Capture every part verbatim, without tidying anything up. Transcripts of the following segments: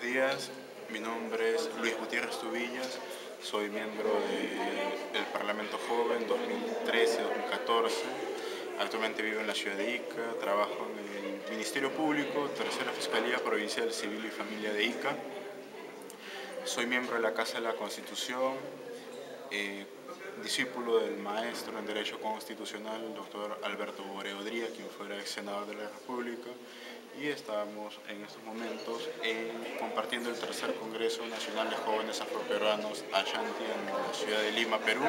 días, mi nombre es Luis Gutiérrez Tubillas, soy miembro del Parlamento Joven dos mil trece a dos mil catorce, actualmente vivo en la ciudad de Ica, trabajo en el Ministerio Público, Tercera Fiscalía Provincial Civil y Familia de Ica, soy miembro de la Casa de la Constitución, eh, discípulo del maestro en Derecho Constitucional, el doctor Alberto Boreodría, quien fuera ex senador de la República, y estamos en estos momentos eh, compartiendo el tercer Congreso Nacional de Jóvenes Afroperuanos Ashanti en la ciudad de Lima, Perú,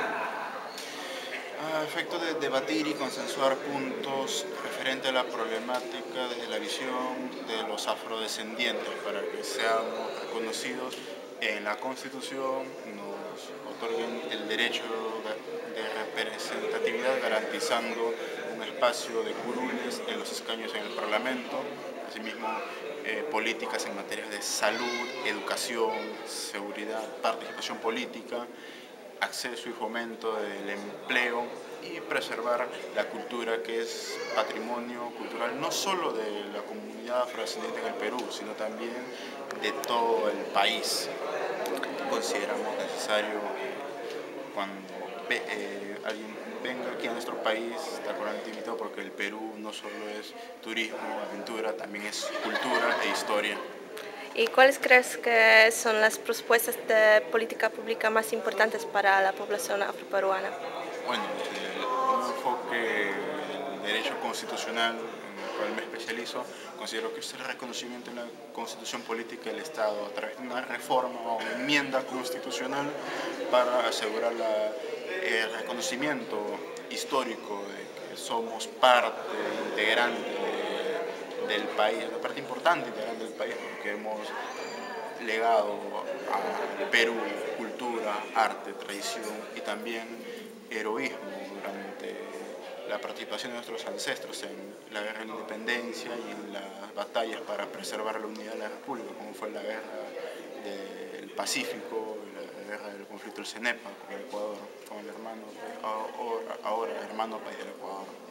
a efecto de debatir y consensuar puntos referentes a la problemática desde la visión de los afrodescendientes para que seamos reconocidos en la Constitución, nos otorguen el derecho de representatividad garantizando un espacio de curules en los escaños en el Parlamento, asimismo eh, políticas en materia de salud, educación, seguridad, participación política, acceso y fomento del empleo y preservar la cultura que es patrimonio cultural no solo de la comunidad afrodescendiente en el Perú, sino también de todo el país. Consideramos necesario cuando ve, eh, alguien venga aquí a nuestro país, está cordialmente invitado porque el Perú no solo es turismo, aventura, también es cultura e historia. ¿Y cuáles crees que son las propuestas de política pública más importantes para la población afroperuana? Bueno, desde un enfoque del derecho constitucional en el cual me especializo, considero que es el reconocimiento en la Constitución Política del Estado a través de una reforma o enmienda constitucional para asegurar la, el reconocimiento histórico de que somos parte integrante de, del país, una parte importante integrante del país, porque hemos legado al Perú cultura, arte, tradición y también heroísmo durante la participación de nuestros ancestros en la guerra de la independencia y en las batallas para preservar la unidad de la República, como fue la guerra del Pacífico, la guerra del conflicto del Cenepa con el Ecuador, con el hermano, ahora, ahora hermano país del Ecuador.